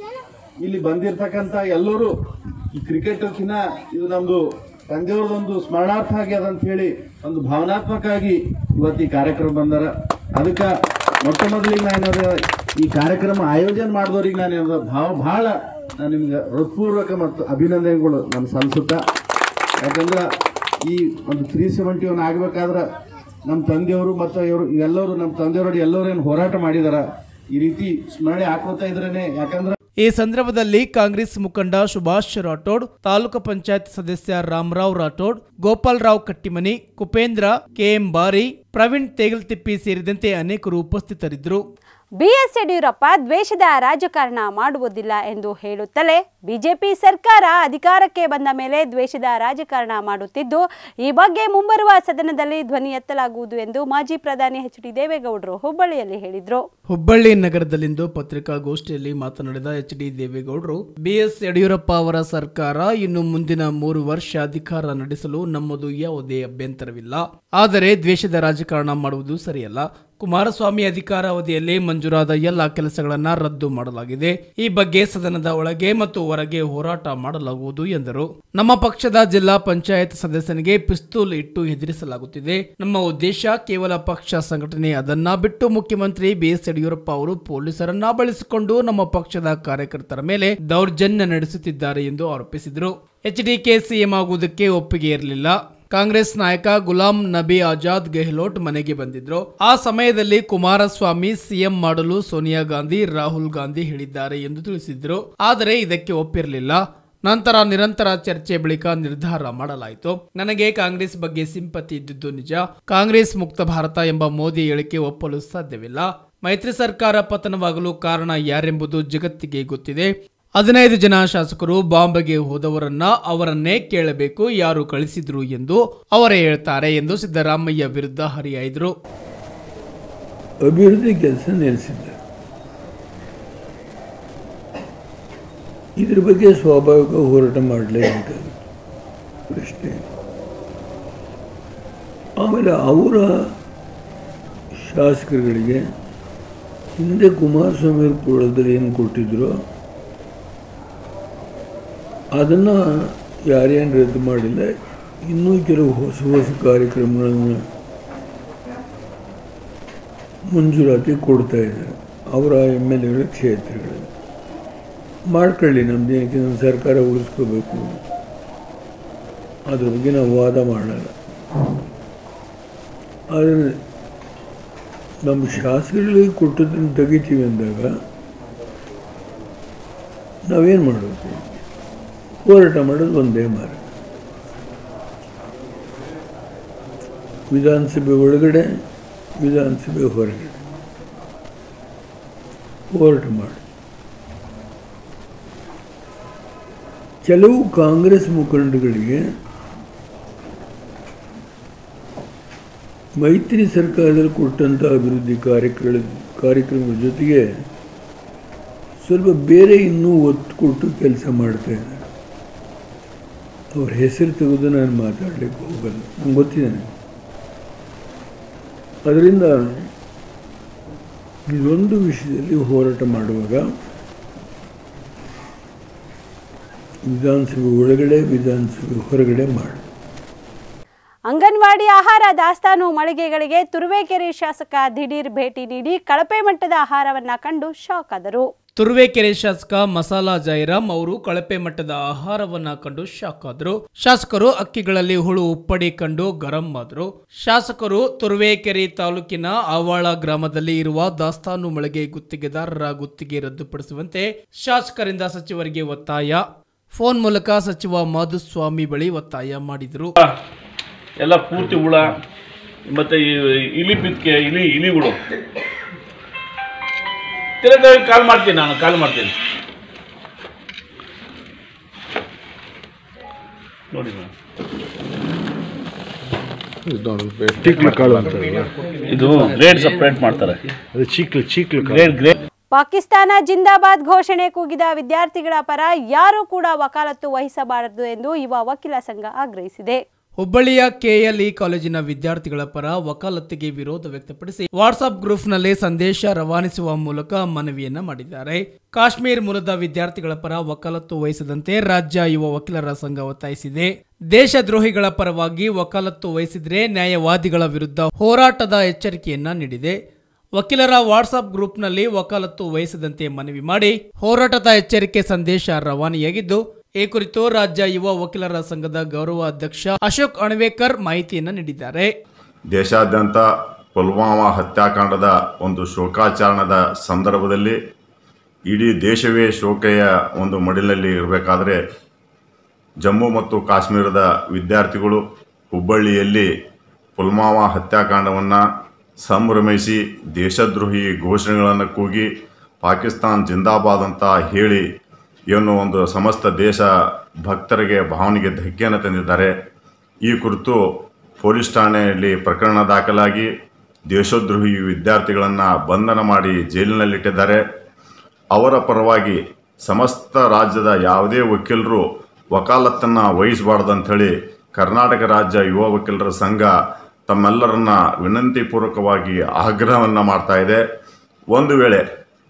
ಇಲ್ಲಿ ಬಂದಿರ್ತಕ್ಕಂಥ ಎಲ್ಲರೂ ಈ ಕ್ರಿಕೆಟ್ಕಿನ್ನ ಇದು ನಮ್ಮದು ತಂದೆಯವ್ರದೊಂದು ಸ್ಮರಣಾರ್ಥ ಆಗ್ಯದ ಅಂತ ಹೇಳಿ ಒಂದು ಭಾವನಾತ್ಮಕವಾಗಿ ಇವತ್ತು ಈ ಕಾರ್ಯಕ್ರಮ ಬಂದಾರ. ಅದಕ್ಕೆ ಮೊಟ್ಟ ಮೊದಲಿಗೆ ನಾನು ಈ ಕಾರ್ಯಕ್ರಮ ಆಯೋಜನೆ ಮಾಡಿದವ್ರಿಗೆ ನಾನು ಭಾಳ ನಿಮ್ಗೆ ಹೃತ್ಪೂರ್ವಕ ಮತ್ತು ಅಭಿನಂದನೆಗಳು ನಾನು ಸಲ್ಲಿಸುತ್ತಾ. ಯಾಕಂದ್ರೆ ಈ ಒಂದು 371 ಆಗಬೇಕಾದ್ರೆ ನಮ್ಮ ತಂದೆಯವರು ಮತ್ತು ಇವರು ಎಲ್ಲರೂ ನಮ್ಮ ತಂದೆಯವರು ಎಲ್ಲರೂ ಹೋರಾಟ ಮಾಡಿದಾರ. ಈ ರೀತಿ ಸ್ಮರಣೆ ಹಾಕೋತಾ ಇದ್ರೇನೆ. ಯಾಕಂದ್ರೆ ಈ ಸಂದರ್ಭದಲ್ಲಿ ಕಾಂಗ್ರೆಸ್ ಮುಖಂಡ ಸುಭಾಷ್ ರಾಠೋಡ್, ತಾಲೂಕು ಪಂಚಾಯತ್ ಸದಸ್ಯ ರಾಮರಾವ್ ರಾಠೋಡ್, ಗೋಪಾಲರಾವ್ ಕಟ್ಟಿಮನಿ, ಕುಪೇಂದ್ರ, KM ಬಾರಿ, ಪ್ರವೀಣ್ ತೇಗಲ್ತಿಪ್ಪಿ ಸೇರಿದಂತೆ ಅನೇಕರು ಉಪಸ್ಥಿತರಿದ್ದರು. BS ಯಡಿಯೂರಪ್ಪ ದ್ವೇಷದ ರಾಜಕಾರಣ ಮಾಡುವುದಿಲ್ಲ ಎಂದು ಹೇಳುತ್ತಲೇ ಬಿಜೆಪಿ ಸರ್ಕಾರ ಅಧಿಕಾರಕ್ಕೆ ಬಂದ ಮೇಲೆ ದ್ವೇಷದ ರಾಜಕಾರಣ ಮಾಡುತ್ತಿದ್ದು, ಈ ಬಗ್ಗೆ ಮುಂಬರುವ ಸದನದಲ್ಲಿ ಧ್ವನಿ ಎತ್ತಲಾಗುವುದು ಎಂದು ಮಾಜಿ ಪ್ರಧಾನಿ HD ದೇವೇಗೌಡರು ಹುಬ್ಬಳ್ಳಿಯಲ್ಲಿ ಹೇಳಿದರು. ಹುಬ್ಬಳ್ಳಿ ನಗರದಲ್ಲಿಂದು ಪತ್ರಿಕಾಗೋಷ್ಠಿಯಲ್ಲಿ ಮಾತನಾಡಿದ HD ದೇವೇಗೌಡರು, BS ಯಡಿಯೂರಪ್ಪ ಅವರ ಸರ್ಕಾರ ಇನ್ನು ಮುಂದಿನ 3 ವರ್ಷ ಅಧಿಕಾರ ನಡೆಸಲು ನಮ್ಮದು ಯಾವುದೇ ಅಭ್ಯಂತರವಿಲ್ಲ. ಆದರೆ ದ್ವೇಷದ ರಾಜಕಾರಣ ಮಾಡುವುದು ಸರಿಯಲ್ಲ. ಕುಮಾರಸ್ವಾಮಿ ಅಧಿಕಾರಾವಧಿಯಲ್ಲಿ ಮಂಜೂರಾದ ಎಲ್ಲ ಕೆಲಸಗಳನ್ನು ರದ್ದು ಮಾಡಲಾಗಿದೆ. ಈ ಬಗ್ಗೆ ಸದನದ ಒಳಗೆ ಮತ್ತು ಹೊರಗೆ ಹೋರಾಟ ಮಾಡಲಾಗುವುದು ಎಂದರು. ನಮ್ಮ ಪಕ್ಷದ ಜಿಲ್ಲಾ ಪಂಚಾಯತ್ ಸದಸ್ಯನಿಗೆ ಪಿಸ್ತೂಲ್ ಇಟ್ಟು ಹೆದರಿಸಲಾಗುತ್ತಿದೆ. ನಮ್ಮ ಉದ್ದೇಶ ಕೇವಲ ಪಕ್ಷ ಸಂಘಟನೆ. ಅದನ್ನ ಬಿಟ್ಟು ಮುಖ್ಯಮಂತ್ರಿ BS ಯಡಿಯೂರಪ್ಪ ಅವರು ಪೊಲೀಸರನ್ನ ಬಳಸಿಕೊಂಡು ನಮ್ಮ ಪಕ್ಷದ ಕಾರ್ಯಕರ್ತರ ಮೇಲೆ ದೌರ್ಜನ್ಯ ನಡೆಸುತ್ತಿದ್ದಾರೆ ಎಂದು ಆರೋಪಿಸಿದರು. HDK CM ಆಗುವುದಕ್ಕೆ ಒಪ್ಪಿಗೆ ಇರಲಿಲ್ಲ. ಕಾಂಗ್ರೆಸ್ ನಾಯಕ ಗುಲಾಂ ನಬಿ ಆಜಾದ್ ಗೆಹ್ಲೋಟ್ ಮನೆಗೆ ಬಂದಿದ್ರು. ಆ ಸಮಯದಲ್ಲಿ ಕುಮಾರಸ್ವಾಮಿ CM ಮಾಡಲು ಸೋನಿಯಾ ಗಾಂಧಿ, ರಾಹುಲ್ ಗಾಂಧಿ ಹೇಳಿದ್ದಾರೆ ಎಂದು ತಿಳಿಸಿದ್ರು. ಆದರೆ ಇದಕ್ಕೆ ಒಪ್ಪಿರಲಿಲ್ಲ. ನಂತರ ನಿರಂತರ ಚರ್ಚೆ ಬಳಿಕ ನಿರ್ಧಾರ ಮಾಡಲಾಯಿತು. ನನಗೆ ಕಾಂಗ್ರೆಸ್ ಬಗ್ಗೆ ಸಿಂಪತಿ ಇದ್ದಿದ್ದು ನಿಜ. ಕಾಂಗ್ರೆಸ್ ಮುಕ್ತ ಭಾರತ ಎಂಬ ಮೋದಿ ಹೇಳಿಕೆ ಒಪ್ಪಲು ಸಾಧ್ಯವಿಲ್ಲ. ಮೈತ್ರಿ ಸರ್ಕಾರ ಪತನವಾಗಲು ಕಾರಣ ಯಾರೆಂಬುದು ಜಗತ್ತಿಗೆ ಗೊತ್ತಿದೆ. 15 ಜನ ಶಾಸಕರು ಬಾಂಬೆಗೆ ಹೋದವರನ್ನ ಅವರನ್ನೇ ಕೇಳಬೇಕು, ಯಾರು ಕಳಿಸಿದ್ರು ಎಂದು ಅವರೇ ಹೇಳ್ತಾರೆ ಎಂದು ಸಿದ್ದರಾಮಯ್ಯ ವಿರುದ್ಧ ಹರಿಹಾಯ್ದರು. ಅಭಿವೃದ್ಧಿ ಕೆಲಸ ನಿಲ್ಲಿಸಿದ್ದಾರೆ. ಇದ್ರ ಬಗ್ಗೆ ಸ್ವಾಭಾವಿಕ ಹೋರಾಟ ಮಾಡಲೇಬೇಕಾಗುತ್ತೆ ಪ್ರಶ್ನೆ. ಆಮೇಲೆ ಅವರ ಶಾಸಕರುಗಳಿಗೆ ಹಿಂದೆ ಕುಮಾರಸ್ವಾಮಿ ಅವರು ಕೊಡೋದ್ರಲ್ಲಿ ಏನು ಕೊಟ್ಟಿದ್ರು ಅದನ್ನು ಯಾರೇನು ರದ್ದು ಮಾಡಿಲ್ಲ. ಇನ್ನೂ ಕೆಲವು ಹೊಸ ಕಾರ್ಯಕ್ರಮಗಳನ್ನು ಮಂಜೂರಾತಿ ಕೊಡ್ತಾ ಇದ್ದಾರೆ ಅವರ MLAಗಳ ಕ್ಷೇತ್ರಗಳಲ್ಲಿ. ಮಾಡ್ಕೊಳ್ಳಿ, ನಮ್ಮದೇನಕ್ಕೆ ನಮ್ಮ ಸರ್ಕಾರ ಉಳಿಸ್ಕೋಬೇಕು, ಅದ್ರ ಬಗ್ಗೆ ನಾವು ವಾದ ಮಾಡಲ್ಲ. ಆದರೆ ನಮ್ಮ ಶಾಸಕರಿಗೆ ಕೊಟ್ಟದನ್ನು ತೆಗಿತೀವಿ ಅಂದಾಗ ನಾವೇನು ಮಾಡಬೇಕು? ಹೋರಾಟ ಮಾಡೋದು ಒಂದೇ ಮಾರ್ಗ. ವಿಧಾನಸಭೆ ಒಳಗಡೆ, ವಿಧಾನಸಭೆ ಹೊರಗಡೆ ಹೋರಾಟ ಮಾಡಿ. ಕೆಲವು ಕಾಂಗ್ರೆಸ್ ಮುಖಂಡಗಳಿಗೆ ಮೈತ್ರಿ ಸರ್ಕಾರದಲ್ಲಿ ಕೊಟ್ಟಂಥ ಅಭಿವೃದ್ಧಿ ಕಾರ್ಯಕ್ರಮಗಳ ಜೊತೆಗೆ ಸ್ವಲ್ಪ ಬೇರೆ ಇನ್ನೂ ಒತ್ತು ಕೊಟ್ಟು ಕೆಲಸ ಮಾಡ್ತಾ ಇದ್ದಾರೆ. ಅವ್ರ ಹೆಸರು ತೆಗೆದು ನಾನು ಮಾತಾಡಲಿಕ್ಕೆ ಹೋಗಲ್ಲ, ನಂಗೆ ಗೊತ್ತಿದೆ. ಅದರಿಂದ ಇದೊಂದು ವಿಷಯದಲ್ಲಿ ಹೋರಾಟ ಮಾಡುವಾಗ ವಿಧಾನಸಭೆ ಒಳಗಡೆ, ವಿಧಾನಸಭೆ ಹೊರಗಡೆ ಮಾಡಿ. ಅಂಗನವಾಡಿ ಆಹಾರ ದಾಸ್ತಾನು ಮಳಿಗೆಗಳಿಗೆ ತುರುವೇಕೆರೆ ಶಾಸಕ ದಿಢೀರ್ ಭೇಟಿ ನೀಡಿ ಕಳಪೆ ಮಟ್ಟದ ಆಹಾರವನ್ನ ಕಂಡು ಶಾಕ್ ಆದರು. ತುರುವೇಕೆರೆ ಶಾಸಕ ಮಸಾಲಾ ಜಯರಾಮ್ ಅವರು ಕಳಪೆ ಮಟ್ಟದ ಆಹಾರವನ್ನ ಕಂಡು ಶಾಕ್ ಆದರು. ಶಾಸಕರು ಅಕ್ಕಿಗಳಲ್ಲಿ ಹುಳು ಉಪ್ಪಡಿ ಕಂಡು ಗರಂ ಆದರು. ಶಾಸಕರು ತುರುವೇಕೆರೆ ತಾಲೂಕಿನ ಆವಾಳ ಗ್ರಾಮದಲ್ಲಿ ಇರುವ ದಾಸ್ತಾನು ಮಳಿಗೆ ಗುತ್ತಿಗೆದಾರರ ಗುತ್ತಿಗೆ ರದ್ದುಪಡಿಸುವಂತೆ ಶಾಸಕರಿಂದ ಸಚಿವರಿಗೆ ಒತ್ತಾಯ. ಫೋನ್ ಮೂಲಕ ಸಚಿವ ಮಾಧುಸ್ವಾಮಿ ಬಳಿ ಒತ್ತಾಯ ಮಾಡಿದರು. ಎಲ್ಲ ಪೂರ್ತಿ ಹುಳ ಮತ್ತೆ ಇಲಿ ಬಿದ್ಕೆ ಇಲಿಗಳು. ಕಾಲ್ ಮಾಡ್ತೀನಿ, ನಾನು ಕಾಲ್ ಮಾಡ್ತೀನಿ ನೋಡಿ. ಇದು ಗ್ರೇಡ್ ಸಪ್ರೇಟ್ ಮಾಡ್ತಾರೆ. ಪಾಕಿಸ್ತಾನ ಜಿಂದಾಬಾದ್ ಘೋಷಣೆ ಕೂಗಿದ ವಿದ್ಯಾರ್ಥಿಗಳ ಪರ ಯಾರೂ ಕೂಡ ವಕಾಲತ್ತು ವಹಿಸಬಾರದು ಎಂದು ಯುವ ವಕೀಲ ಸಂಘ ಆಗ್ರಹಿಸಿದೆ. ಹುಬ್ಬಳ್ಳಿಯ ಕೆಎಲ್ಇ ಕಾಲೇಜಿನ ವಿದ್ಯಾರ್ಥಿಗಳ ಪರ ವಕಾಲತ್ತಿಗೆ ವಿರೋಧ ವ್ಯಕ್ತಪಡಿಸಿ ವಾಟ್ಸ್ಆಪ್ ಗ್ರೂಪ್ನಲ್ಲಿ ಸಂದೇಶ ರವಾನಿಸುವ ಮೂಲಕ ಮನವಿಯನ್ನ ಮಾಡಿದ್ದಾರೆ. ಕಾಶ್ಮೀರ್ ಮೂಲದ ವಿದ್ಯಾರ್ಥಿಗಳ ಪರ ವಕಾಲತ್ತು ವಹಿಸದಂತೆ ರಾಜ್ಯ ಯುವ ವಕೀಲರ ಸಂಘ ಒತ್ತಾಯಿಸಿದೆ. ದೇಶದ್ರೋಹಿಗಳ ಪರವಾಗಿ ವಕಾಲತ್ತು ವಹಿಸಿದ್ರೆ ನ್ಯಾಯವಾದಿಗಳ ವಿರುದ್ಧ ಹೋರಾಟದ ಎಚ್ಚರಿಕೆಯನ್ನ ನೀಡಿದೆ. ವಕೀಲರ ವಾಟ್ಸ್ಆಪ್ ಗ್ರೂಪ್ನಲ್ಲಿ ವಕಾಲತ್ತು ವಹಿಸದಂತೆ ಮನವಿ ಮಾಡಿ ಹೋರಾಟದ ಎಚ್ಚರಿಕೆ ಸಂದೇಶ ರವಾನೆಯಾಗಿದ್ದು, ಈ ಕುರಿತು ರಾಜ್ಯ ಯುವ ವಕೀಲರ ಸಂಘದ ಗೌರವ ಅಧ್ಯಕ್ಷ ಅಶೋಕ್ ಅಣವೇಕರ್ ಮಾಹಿತಿಯನ್ನು ನೀಡಿದ್ದಾರೆ. ದೇಶಾದ್ಯಂತ ಪುಲ್ವಾಮಾ ಹತ್ಯಾಕಾಂಡದ ಒಂದು ಶೋಕಾಚರಣದ ಸಂದರ್ಭದಲ್ಲಿ ಇಡೀ ದೇಶವೇ ಶೋಕೆಯ ಒಂದು ಮಡಿಲಲ್ಲಿ ಇರಬೇಕಾದ್ರೆ ಜಮ್ಮು ಮತ್ತು ಕಾಶ್ಮೀರದ ವಿದ್ಯಾರ್ಥಿಗಳು ಹುಬ್ಬಳ್ಳಿಯಲ್ಲಿ ಪುಲ್ವಾಮಾ ಹತ್ಯಾಕಾಂಡವನ್ನು ಸಂಭ್ರಮಿಸಿ ದೇಶದ್ರೋಹಿ ಘೋಷಣೆಗಳನ್ನು ಕೂಗಿ ಪಾಕಿಸ್ತಾನ್ ಜಿಂದಾಬಾದ್ ಅಂತ ಹೇಳಿ ಏನು ಒಂದು ಸಮಸ್ತ ದೇಶ ಭಕ್ತರಿಗೆ ಭಾವನೆಗೆ ಧಕ್ಕೆಯನ್ನು ತಂದಿದ್ದಾರೆ. ಈ ಕುರಿತು ಪೊಲೀಸ್ ಠಾಣೆಯಲ್ಲಿ ಪ್ರಕರಣ ದಾಖಲಾಗಿ ದೇಶದ್ರೋಹಿ ವಿದ್ಯಾರ್ಥಿಗಳನ್ನು ಬಂಧನ ಮಾಡಿ ಜೈಲಿನಲ್ಲಿಟ್ಟಿದ್ದಾರೆ. ಅವರ ಪರವಾಗಿ ಸಮಸ್ತ ರಾಜ್ಯದ ಯಾವುದೇ ವಕೀಲರು ವಕಾಲತ್ತನ್ನು ವಹಿಸಬಾರ್ದು ಅಂಥೇಳಿ ಕರ್ನಾಟಕ ರಾಜ್ಯ ಯುವ ವಕೀಲರ ಸಂಘ ತಮ್ಮೆಲ್ಲರನ್ನ ವಿನಂತಿಪೂರ್ವಕವಾಗಿ ಆಗ್ರಹವನ್ನು ಮಾಡ್ತಾ ಇದೆ. ಒಂದು ವೇಳೆ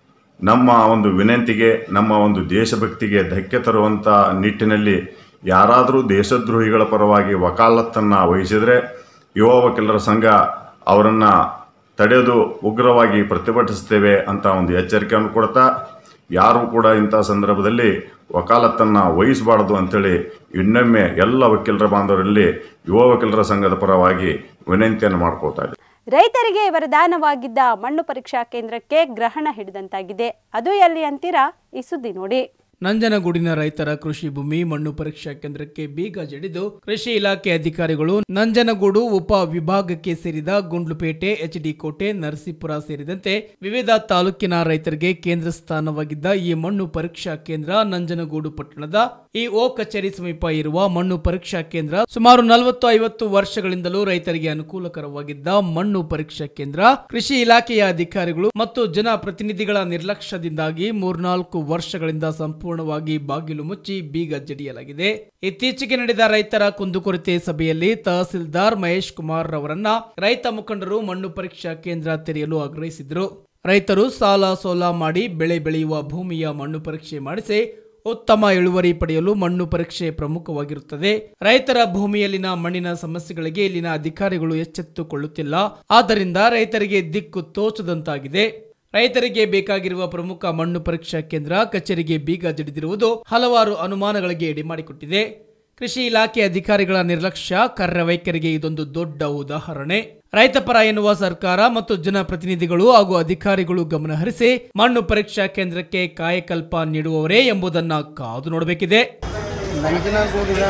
ನಮ್ಮ ಒಂದು ವಿನಂತಿಗೆ, ನಮ್ಮ ಒಂದು ದೇಶಭಕ್ತಿಗೆ ಧಕ್ಕೆ ತರುವಂಥ ನಿಟ್ಟಿನಲ್ಲಿ ಯಾರಾದರೂ ದೇಶದ್ರೋಹಿಗಳ ಪರವಾಗಿ ವಕಾಲತ್ತನ್ನು ವಹಿಸಿದರೆ ಯುವ ವಕೀಲರ ಸಂಘ ಅವರನ್ನು ತಡೆದು ಉಗ್ರವಾಗಿ ಪ್ರತಿಭಟಿಸ್ತೇವೆ ಅಂತ ಒಂದು ಎಚ್ಚರಿಕೆಯನ್ನು ಕೊಡ್ತಾ, ಯಾರೂ ಕೂಡ ಇಂಥ ಸಂದರ್ಭದಲ್ಲಿ ವಕಾಲತ್ತನ್ನು ವಹಿಸಬಾರ್ದು ಅಂಥೇಳಿ ಇನ್ನೊಮ್ಮೆ ಎಲ್ಲ ವಕೀಲರ ಬಾಂಧವರಲ್ಲಿ ಯುವ ವಕೀಲರ ಸಂಘದ ಪರವಾಗಿ ವಿನಂತಿಯನ್ನು ಮಾಡ್ಕೊಳ್ತಾ ಇದೆ. ರೈತರಿಗೆ ವರದಾನವಾಗಿದ್ದ ಮಣ್ಣು ಪರೀಕ್ಷಾ ಕೇಂದ್ರಕ್ಕೆ ಗ್ರಹಣ ಹಿಡಿದಂತಾಗಿದೆ. ಅದು ಎಲ್ಲಿ ಅಂತೀರಾ? ಈ ಸುದ್ದಿ ನೋಡಿ. ನಂಜನಗೂಡಿನ ರೈತರ ಕೃಷಿ ಭೂಮಿ ಮಣ್ಣು ಪರೀಕ್ಷಾ ಕೇಂದ್ರಕ್ಕೆ ಬೀಗ ಜಡಿದು ಕೃಷಿ ಇಲಾಖೆ ಅಧಿಕಾರಿಗಳು ನಂಜನಗೂಡು ಉಪ ವಿಭಾಗಕ್ಕೆ ಸೇರಿದ ಗುಂಡ್ಲುಪೇಟೆ, ಎಚ್ಡಿ ಕೋಟೆ, ನರಸೀಪುರ ಸೇರಿದಂತೆ ವಿವಿಧ ತಾಲೂಕಿನ ರೈತರಿಗೆ ಕೇಂದ್ರ ಸ್ಥಾನವಾಗಿದ್ದ ಈ ಮಣ್ಣು ಪರೀಕ್ಷಾ ಕೇಂದ್ರ ನಂಜನಗೂಡು ಪಟ್ಟಣದ ಇಒ ಕಚೇರಿ ಸಮೀಪ ಇರುವ ಮಣ್ಣು ಪರೀಕ್ಷಾ ಕೇಂದ್ರ ಸುಮಾರು 40-50 ವರ್ಷಗಳಿಂದಲೂ ರೈತರಿಗೆ ಅನುಕೂಲಕರವಾಗಿದ್ದ ಮಣ್ಣು ಪರೀಕ್ಷಾ ಕೇಂದ್ರ ಕೃಷಿ ಇಲಾಖೆಯ ಅಧಿಕಾರಿಗಳು ಮತ್ತು ಜನಪ್ರತಿನಿಧಿಗಳ ನಿರ್ಲಕ್ಷ್ಯದಿಂದಾಗಿ 3-4 ವರ್ಷಗಳಿಂದ ಸಂಪೂರ್ಣವಾಗಿ ಬಾಗಿಲು ಮುಚ್ಚಿ ಬೀಗ ಜಡಿಯಲಾಗಿದೆ. ಇತ್ತೀಚೆಗೆ ನಡೆದ ರೈತರ ಕುಂದುಕೊರತೆ ಸಭೆಯಲ್ಲಿ ತಹಸೀಲ್ದಾರ್ ಮಹೇಶ್ ಕುಮಾರ್ ಅವರನ್ನ ರೈತ ಮುಖಂಡರು ಮಣ್ಣು ಪರೀಕ್ಷಾ ಕೇಂದ್ರ ತೆರೆಯಲು ಆಗ್ರಹಿಸಿದ್ರು. ರೈತರು ಸಾಲ ಸೋಲ ಮಾಡಿ ಬೆಳೆ ಬೆಳೆಯುವ ಭೂಮಿಯ ಮಣ್ಣು ಪರೀಕ್ಷೆ ಮಾಡಿಸಿ ಉತ್ತಮ ಇಳುವರಿ ಪಡೆಯಲು ಮಣ್ಣು ಪರೀಕ್ಷೆ ಪ್ರಮುಖವಾಗಿರುತ್ತದೆ. ರೈತರ ಭೂಮಿಯಲ್ಲಿನ ಮಣ್ಣಿನ ಸಮಸ್ಯೆಗಳಿಗೆ ಇಲ್ಲಿನ ಅಧಿಕಾರಿಗಳು ಎಚ್ಚೆತ್ತುಕೊಳ್ಳುತ್ತಿಲ್ಲ. ಆದ್ದರಿಂದ ರೈತರಿಗೆ ದಿಕ್ಕು ತೋಚದಂತಾಗಿದೆ. ರೈತರಿಗೆ ಬೇಕಾಗಿರುವ ಪ್ರಮುಖ ಮಣ್ಣು ಪರೀಕ್ಷಾ ಕೇಂದ್ರ ಕಚೇರಿಗೆ ಬೀಗ ಜಡಿದಿರುವುದು ಹಲವಾರು ಅನುಮಾನಗಳಿಗೆ ಎಡೆ ಮಾಡಿಕೊಟ್ಟಿದೆ. ಕೃಷಿ ಇಲಾಖೆ ಅಧಿಕಾರಿಗಳ ನಿರ್ಲಕ್ಷ್ಯ ಕಾರ್ಯವೈಖರಿಗೆ ಇದೊಂದು ದೊಡ್ಡ ಉದಾಹರಣೆ. ರೈತಪರ ಎನ್ನುವ ಸರ್ಕಾರ ಮತ್ತು ಜನಪ್ರತಿನಿಧಿಗಳು ಹಾಗೂ ಅಧಿಕಾರಿಗಳು ಗಮನಹರಿಸಿ ಮಣ್ಣು ಪರೀಕ್ಷಾ ಕೇಂದ್ರಕ್ಕೆ ಕಾಯಕಲ್ಪ ನೀಡುವವರೇ ಎಂಬುದನ್ನು ಕಾದು ನೋಡಬೇಕಿದೆ. ನಂಜನಗೂಡಿನ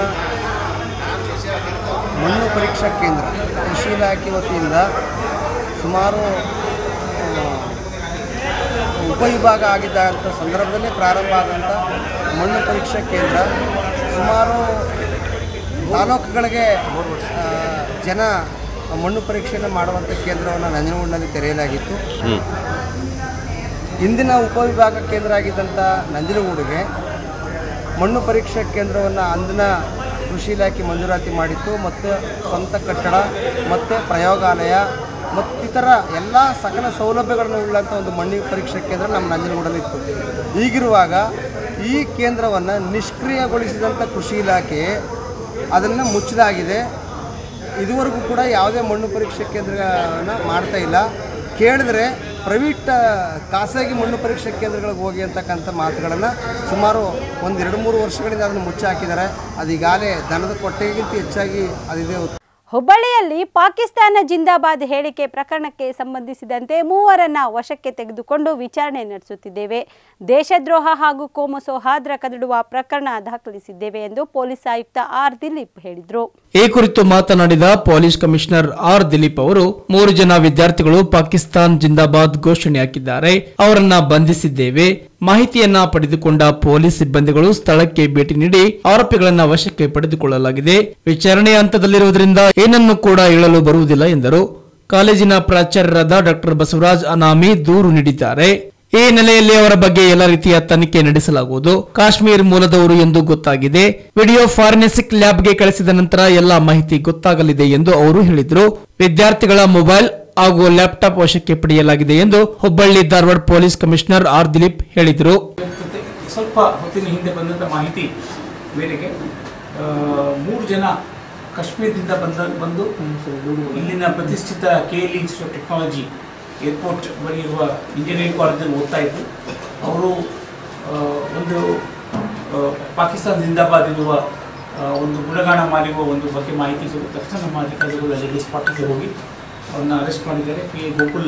ಮಣ್ಣು ಪರೀಕ್ಷಾ ಕೇಂದ್ರ ಕೃಷಿ ಇಲಾಖೆ ವತಿಯಿಂದ ಸುಮಾರು ಉಪವಿಭಾಗ ಆಗಿದ್ದಂಥ ಸಂದರ್ಭದಲ್ಲಿ ಪ್ರಾರಂಭ ಆದಂಥ ಮಣ್ಣು ಪರೀಕ್ಷಾ ಕೇಂದ್ರ ಸುಮಾರು ತಾಲೂಕುಗಳಿಗೆ ಜನ ಮಣ್ಣು ಪರೀಕ್ಷೆಯನ್ನು ಮಾಡುವಂಥ ಕೇಂದ್ರವನ್ನು ನಂಜನಗೂಡಿನಲ್ಲಿ ತೆರೆಯಲಾಗಿತ್ತು. ಇಂದಿನ ಉಪವಿಭಾಗ ಕೇಂದ್ರ ಆಗಿದ್ದಂಥ ನಂಜನಗೂಡಿಗೆ ಮಣ್ಣು ಪರೀಕ್ಷಾ ಕೇಂದ್ರವನ್ನು ಅಂದಿನ ಕೃಷಿ ಇಲಾಖೆ ಮಂಜೂರಾತಿ ಮಾಡಿತ್ತು. ಮತ್ತು ಸ್ವಂತ ಕಟ್ಟಡ ಮತ್ತು ಪ್ರಯೋಗಾಲಯ ಮತ್ತಿತರ ಎಲ್ಲ ಸಕಲ ಸೌಲಭ್ಯಗಳನ್ನು ಉಳ್ಳಂಥ ಒಂದು ಮಣ್ಣು ಪರೀಕ್ಷಾ ಕೇಂದ್ರ ನಮ್ಮ ನಂಜನಗೂಡಲ್ಲಿತ್ತು. ಹೀಗಿರುವಾಗ ಈ ಕೇಂದ್ರವನ್ನು ನಿಷ್ಕ್ರಿಯಗೊಳಿಸಿದಂಥ ಕೃಷಿ ಇಲಾಖೆ ಅದನ್ನು ಮುಚ್ಚಲಾಗಿದೆ. ಇದುವರೆಗೂ ಕೂಡ ಯಾವುದೇ ಮಣ್ಣು ಪರೀಕ್ಷಾ ಕೇಂದ್ರಗಳನ್ನು ಮಾಡ್ತಾ ಇಲ್ಲ. ಕೇಳಿದ್ರೆ ಪ್ರೈವೇಟ್ ಖಾಸಗಿ ಮಣ್ಣು ಪರೀಕ್ಷಾ ಕೇಂದ್ರಗಳಿಗೆ ಹೋಗಿ ಅಂತಕ್ಕಂಥ ಮಾತುಗಳನ್ನು ಸುಮಾರು 1-2-3 ವರ್ಷಗಳಿಂದ ಅದನ್ನು ಮುಚ್ಚಿ ಹಾಕಿದ್ದಾರೆ. ಅದು ಈಗಾಗಲೇ ದನದ ಕೊಟ್ಟೆಗಿಂತ ಹೆಚ್ಚಾಗಿ ಅದಿದೆ. ಹುಬ್ಬಳ್ಳಿಯಲ್ಲಿ ಪಾಕಿಸ್ತಾನ ಜಿಂದಾಬಾದ್ ಹೇಳಿಕೆ ಪ್ರಕರಣಕ್ಕೆ ಸಂಬಂಧಿಸಿದಂತೆ 3 ವಶಕ್ಕೆ ತೆಗೆದುಕೊಂಡು ವಿಚಾರಣೆ ನಡೆಸುತ್ತಿದ್ದೇವೆ. ದೇಶದ್ರೋಹ ಹಾಗೂ ಕೋಮು ಸೌಹಾರ್ದ ಕದಡುವ ಪ್ರಕರಣ ದಾಖಲಿಸಿದ್ದೇವೆ ಎಂದು ಪೊಲೀಸ್ ಆಯುಕ್ತ ಆರ್ ದಿಲೀಪ್ ಹೇಳಿದರು. ಈ ಕುರಿತು ಮಾತನಾಡಿದ ಪೊಲೀಸ್ ಕಮಿಷನರ್ ಆರ್ ದಿಲೀಪ್ ಅವರು 3 ಜನ ವಿದ್ಯಾರ್ಥಿಗಳು ಪಾಕಿಸ್ತಾನ್ ಜಿಂದಾಬಾದ್ ಘೋಷಣೆ ಹಾಕಿದ್ದಾರೆ. ಅವರನ್ನ ಬಂಧಿಸಿದ್ದೇವೆ. ಮಾಹಿತಿಯನ್ನ ಪಡೆದುಕೊಂಡ ಪೊಲೀಸ್ ಸಿಬ್ಬಂದಿಗಳು ಸ್ಥಳಕ್ಕೆ ಭೇಟಿ ನೀಡಿ ಆರೋಪಿಗಳನ್ನ ವಶಕ್ಕೆ ಪಡೆದುಕೊಳ್ಳಲಾಗಿದೆ. ವಿಚಾರಣೆ ಹಂತದಲ್ಲಿರುವುದರಿಂದ ಏನನ್ನು ಕೂಡ ಹೇಳಲು ಬರುವುದಿಲ್ಲ ಎಂದರು. ಕಾಲೇಜಿನ ಪ್ರಾಚಾರ್ಯರಾದ ಡಾಕ್ಟರ್ ಬಸವರಾಜ್ ಅನಾಮಿ ದೂರು ನೀಡಿದ್ದಾರೆ. ಈ ಹಿನ್ನೆಲೆಯಲ್ಲಿ ಅವರ ಬಗ್ಗೆ ಎಲ್ಲ ರೀತಿಯ ತನಿಖೆ ನಡೆಸಲಾಗುವುದು. ಕಾಶ್ಮೀರ್ ಮೂಲದವರು ಎಂದು ಗೊತ್ತಾಗಿದೆ. ವಿಡಿಯೋ ಫಾರೆನ್ಸಿಕ್ ಲ್ಯಾಬ್ಗೆ ಕಳಿಸಿದ ನಂತರ ಎಲ್ಲ ಮಾಹಿತಿ ಗೊತ್ತಾಗಲಿದೆ ಎಂದು ಅವರು ಹೇಳಿದರು. ವಿದ್ಯಾರ್ಥಿಗಳ ಮೊಬೈಲ್ ಹಾಗೂ ಲ್ಯಾಪ್ಟಾಪ್ ವಶಕ್ಕೆ ಪಡೆಯಲಾಗಿದೆ ಎಂದು Hubballi Dharwad police commissioner R Dilip ಹೇಳಿದರು. ಸ್ವಲ್ಪ ಹೊತ್ತಿನ ಹಿಂದೆ ಬಂದಂತ ಮಾಹಿತಿ ಮೇರೆಗೆ 3 ಜನ ಕಾಶ್ಮೀರದಿಂದ ಬಂದು ಇಲ್ಲಿನ ಪ್ರತಿಷ್ಠಿತ KL institute of technology airport ಬಳಿ ಇರುವ ಇಂಜಿನಿಯರಿಂಗ್ ಕಾಲೇಜಲ್ಲಿ ಓದ್ತಾ ಇದ್ದು ಅವರು ಒಂದು ಪಾಕಿಸ್ತಾನ ಜಿಂದಾಬಾದ್ ಎನ್ನುವ ಒಂದು ಗುಣಗಾನ ಮಾಡಿರುವ ಒಂದು ಬಗ್ಗೆ ಮಾಹಿತಿ ಸಿಗುವ ತಕ್ಷಣ ನಮ್ಮ ಅಧಿಕಾರಿಗಳು ಅಲ್ಲಿಗೆ ಸ್ಪಾಟಿಗೆ ಹೋಗಿ ಅವ್ರನ್ನ ಅರೆಸ್ಟ್ ಮಾಡಿದ್ದಾರೆ. PA ಗೋಕುಲ್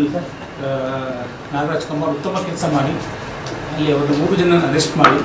ನಾಗರಾಜ್ ಕುಮಾರ್ ಉತ್ತಮ ಕೆಲಸ ಮಾಡಿ ಅಲ್ಲಿ ಅವರು 3 ಜನ ಅರೆಸ್ಟ್ ಮಾಡಿ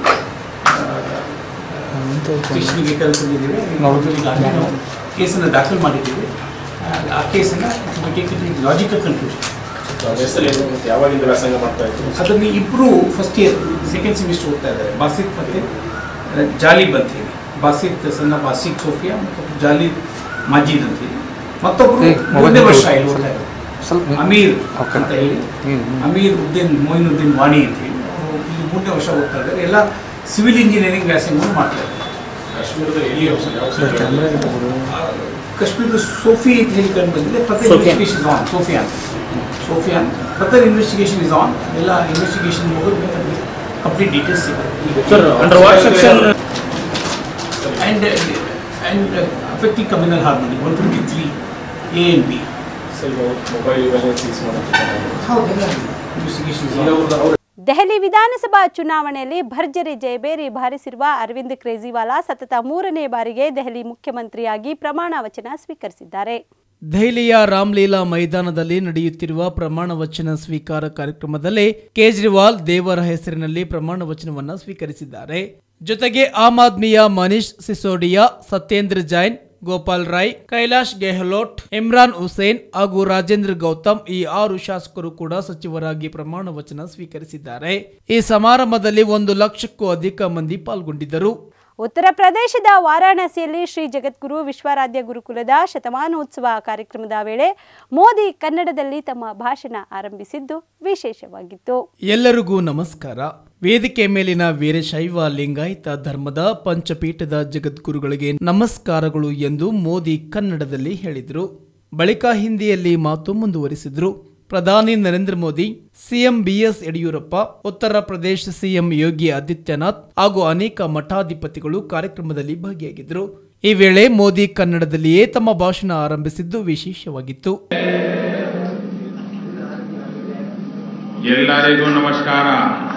ಸ್ಟೇಷನ್ಗೆ ಕರೆತಂದಿದ್ದೀವಿ. ನಾವು ಕೇಸನ್ನು ದಾಖಲು ಮಾಡಿದ್ದೀವಿ. ಆ ಕೇಸನ್ನು ಲಾಜಿಕಲ್ ಕನ್ಕ್ಲೂಷನ್ ಯಾವಾಗಿಂದ ವ್ಯಾಸಂಗ ಮಾಡ್ತಾ ಇದ್ರು ಅದನ್ನು ಇಬ್ಬರು ಫಸ್ಟ್ ಇಯರ್ ಸೆಕೆಂಡ್ ಸೆಮಿಸ್ಟರ್ ಓದ್ತಾ ಇದ್ದಾರೆ. ಬಾಸಿತ್ ಮತ್ತು ಜಾಲಿಬ್ ಅಂತೇಳಿ. ಬಾಸಿತ್ ಸಣ್ಣ ಬಾಸಿತ್ ಸೋಫಿಯಾ ಮತ್ತು ಜಾಲಿಬ್ ಮಾಜೀದ್ ಅಂತೇಳಿ. ಮತ್ತೊಬ್ಬರು 3ನೇ ವರ್ಷ ಇಲ್ಲಿ ಓದ್ತಾ ಇದ್ದಾರೆ. ಅಮೀರ್ ಅಂತ ಹೇಳಿ ಅಮೀರ್ ಮೊಯಿನುದ್ದೀನ್ ವಾಣಿ ಅಂತೇಳಿ ಅವರು ಇಲ್ಲಿ 3ನೇ ವರ್ಷ ಓದ್ತಾ ಇದ್ದಾರೆ. ಎಲ್ಲ ಸಿವಿಲ್ ಇಂಜಿನಿಯರಿಂಗ್ ವ್ಯಾಸಂಗವನ್ನು ಮಾಡ್ತಾ ಇದ್ದಾರೆ. ಕಾಶ್ಮೀರದ ಎಲ್ಲಿ ಕಾಶ್ಮೀರದ ಸೋಫಿ ಅಂತ ಹೇಳಿ ಕಂಡು ಬಂದಿದೆ. Further investigation on Sophia further investigation is on. ಎಲ್ಲ ಇನ್ವೆಸ್ಟಿಗೇಷನ್ ಮುಗಿದ ಕಂಪ್ಲೀಟ್ ಡೀಟೇಲ್ಸ್ ಸಿಗುತ್ತೆ. Under what section and affecting communal harmony 153 A and B. Mobile ಇವೆಲ್ಲ ಸೀಸ್ ಹೌದಲ್ಲ ಇನ್ವೆಸ್ಟಿಗೇಷನ್. ದೆಹಲಿ ವಿಧಾನಸಭಾ ಚುನಾವಣೆಯಲ್ಲಿ ಭರ್ಜರಿ ಜಯಬೇರಿ ಬಾರಿಸಿರುವ ಅರವಿಂದ್ ಕೇಜ್ರಿವಾಲ್ ಸತತ 3ನೇ ಬಾರಿಗೆ ದೆಹಲಿ ಮುಖ್ಯಮಂತ್ರಿಯಾಗಿ ಪ್ರಮಾಣ ವಚನ ಸ್ವೀಕರಿಸಿದ್ದಾರೆ. ದೆಹಲಿಯ ರಾಮ್ಲೀಲಾ ಮೈದಾನದಲ್ಲಿ ನಡೆಯುತ್ತಿರುವ ಪ್ರಮಾಣ ವಚನ ಸ್ವೀಕಾರ ಕಾರ್ಯಕ್ರಮದಲ್ಲಿ ಕೇಜ್ರಿವಾಲ್ ದೇವರ ಹೆಸರಿನಲ್ಲಿ ಪ್ರಮಾಣ ವಚನವನ್ನು ಸ್ವೀಕರಿಸಿದ್ದಾರೆ. ಜೊತೆಗೆ ಆಮ್ ಆದ್ಮಿಯ ಮನೀಶ್ ಸಿಸೋಡಿಯಾ, ಸತ್ಯೇಂದ್ರ ಜೈನ್, ಗೋಪಾಲ್ ರಾಯ್, ಕೈಲಾಶ್ ಗೆಹ್ಲೋಟ್, ಇಮ್ರಾನ್ ಹುಸೇನ್ ಹಾಗೂ ರಾಜೇಂದ್ರ ಗೌತಮ್ ಈ 6 ಶಾಸಕರು ಕೂಡ ಸಚಿವರಾಗಿ ಪ್ರಮಾಣ ವಚನ ಸ್ವೀಕರಿಸಿದ್ದಾರೆ. ಈ ಸಮಾರಂಭದಲ್ಲಿ 1 ಲಕ್ಷಕ್ಕೂ ಅಧಿಕ ಮಂದಿ ಪಾಲ್ಗೊಂಡಿದ್ದರು. ಉತ್ತರ ಪ್ರದೇಶದ ವಾರಾಣಸಿಯಲ್ಲಿ ಶ್ರೀ ಜಗದ್ಗುರು ವಿಶ್ವಾರಾಧ್ಯ ಗುರುಕುಲದ ಶತಮಾನೋತ್ಸವ ಕಾರ್ಯಕ್ರಮದ ವೇಳೆ ಮೋದಿ ಕನ್ನಡದಲ್ಲಿ ತಮ್ಮ ಭಾಷಣ ಆರಂಭಿಸಿದ್ದು ವಿಶೇಷವಾಗಿತ್ತು. ಎಲ್ಲರಿಗೂ ನಮಸ್ಕಾರ. ವೇದಿಕೆ ಮೇಲಿನ ವೀರಶೈವ ಲಿಂಗಾಯತ ಧರ್ಮದ ಪಂಚಪೀಠದ ಜಗದ್ಗುರುಗಳಿಗೆ ನಮಸ್ಕಾರಗಳು ಎಂದು ಮೋದಿ ಕನ್ನಡದಲ್ಲಿ ಹೇಳಿದರು. ಬಳಿಕ ಹಿಂದಿಯಲ್ಲಿ ಮಾತು ಮುಂದುವರಿಸಿದ್ರು. ಪ್ರಧಾನಿ Narendra Modi, CM BS Yediyurappa, Uttar Pradesh CM Yogi Adityanath ಹಾಗೂ ಅನೇಕ ಮಠಾಧಿಪತಿಗಳು ಕಾರ್ಯಕ್ರಮದಲ್ಲಿ ಭಾಗಿಯಾಗಿದ್ದರು. ಈ ವೇಳೆ ಮೋದಿ ಕನ್ನಡದಲ್ಲಿಯೇ ತಮ್ಮ ಭಾಷಣ ಆರಂಭಿಸಿದ್ದು ವಿಶೇಷವಾಗಿತ್ತು. ಎಲ್ಲರಿಗೂ ನಮಸ್ಕಾರ.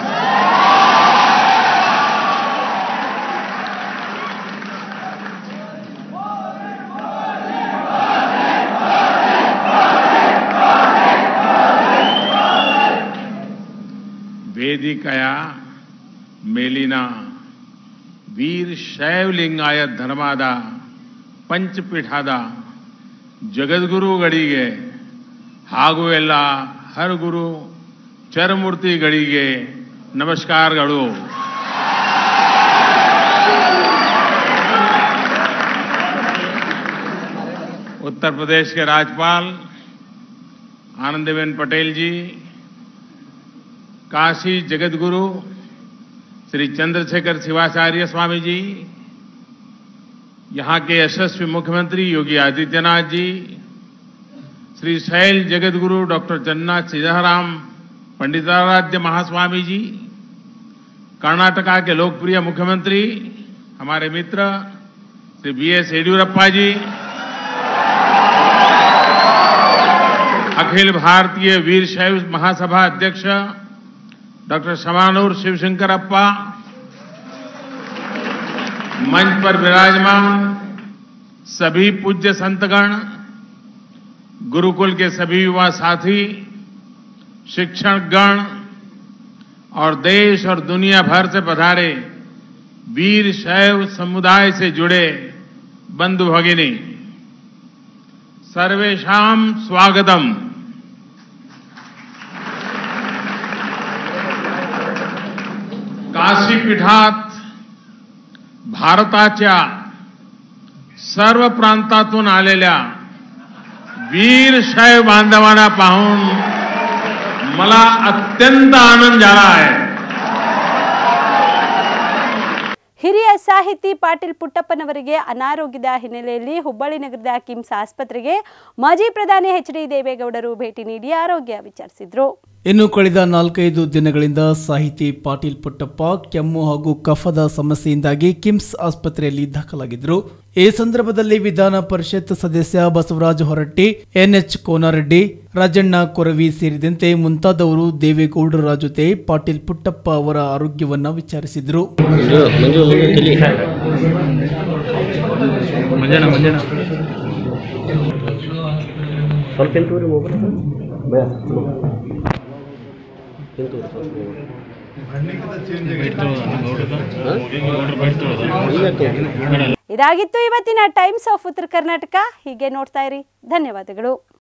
ವೇದಿಕೆಯ ಮೇಲಿನ ವೀರ ಶೈವಲಿಂಗಾಯತ ಧರ್ಮದ ಪಂಚಪೀಠದ ಜಗದ್ಗುರುಗಳಿಗೆ ಹಾಗೂ ಎಲ್ಲ ಹರಗುರು ಚರಮೂರ್ತಿಗಳಿಗೆ ನಮಸ್ಕಾರಗಳು. उत्तर प्रदेश के राज्यपाल आनंदीबेन पटेल जी, काशी जगतगुरु श्री चंद्रशेखर शिवाचार्य स्वामी जी, यहाँ के यशस्वी मुख्यमंत्री योगी आदित्यनाथ जी, श्री शैल जगतगुरु डॉक्टर जगन्नाथ सीताराम पंडिताराध्य महास्वामी जी, कर्नाटका के लोकप्रिय मुख्यमंत्री हमारे मित्र श्री बीएस येडियुरप्पा जी, अखिल भारतीय वीर शैव महासभा अध्यक्ष डॉक्टर शमानूर शिवशंकरप्पा, मंच पर विराजमान सभी पूज्य संतगण, गुरुकुल के सभी युवा साथी, शिक्षकगण और देश और दुनिया भर से पधारे वीर शैव समुदाय से जुड़े बंधु भगिनी, सर्वेषां स्वागतम. काशीपीठात भारताच्या सर्व प्रांतातून आलेल्या वीर शैव बांधवांना पाहून मला अत्यंत आनंद झाला आहे. ಹಿರಿಯ ಸಾಹಿತಿ ಪಾಟೀಲ್ ಪುಟ್ಟಪ್ಪನವರಿಗೆ ಅನಾರೋಗ್ಯದ ಹಿನ್ನೆಲೆಯಲ್ಲಿ ಹುಬ್ಬಳ್ಳಿ ನಗರದ ಕಿಮ್ಸ್ ಆಸ್ಪತ್ರೆಗೆ ಮಾಜಿ ಪ್ರಧಾನಿ ಎಚ್.ಡಿ. ದೇವೇಗೌಡರು ಭೇಟಿ ನೀಡಿ ಆರೋಗ್ಯ ವಿಚಾರಿಸಿದರು. ಇನ್ನು ಕಳೆದ 4-5 ದಿನಗಳಿಂದ ಸಾಹಿತಿ ಪಾಟೀಲ್ ಪುಟ್ಟಪ್ಪ ಕೆಮ್ಮು ಹಾಗೂ ಕಫದ ಸಮಸ್ಯೆಯಿಂದಾಗಿ ಕಿಮ್ಸ್ ಆಸ್ಪತ್ರೆಯಲ್ಲಿ ದಾಖಲಾಗಿದ್ದರು. ಈ ಸಂದರ್ಭದಲ್ಲಿ ವಿಧಾನ ಪರಿಷತ್ ಸದಸ್ಯ ಬಸವರಾಜ ಹೊರಟ್ಟಿ, ಎನ್ಎಚ್ ಕೋನಾರೆಡ್ಡಿ, ರಾಜಣ್ಣ ಕೊರವಿ ಸೇರಿದಂತೆ ಮುಂತಾದವರು ದೇವೇಗೌಡರ ಜೊತೆ ಪಾಟೀಲ್ ಪುಟ್ಟಪ್ಪ ಅವರ ಆರೋಗ್ಯವನ್ನ ವಿಚಾರಿಸಿದರು. ಇದಾಗಿತ್ತು ಇವತ್ತಿನ ಟೈಮ್ಸ್ ಆಫ್ ಉತ್ತರ ಕರ್ನಾಟಕ. ಹೀಗೆ ನೋಡ್ತಾ ಇರಿ. ಧನ್ಯವಾದಗಳು.